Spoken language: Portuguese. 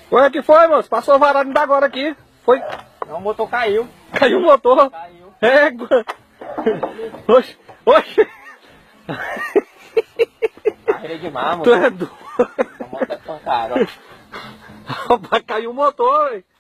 Ué, que foi, moço? Passou varado ainda agora aqui. Foi. Não, o motor caiu. Caiu o motor. Caiu. Égua. Oxe, oxe. Carreira demais, Tu mano. é doido. A moto é pancada, ó. Caiu o motor, velho.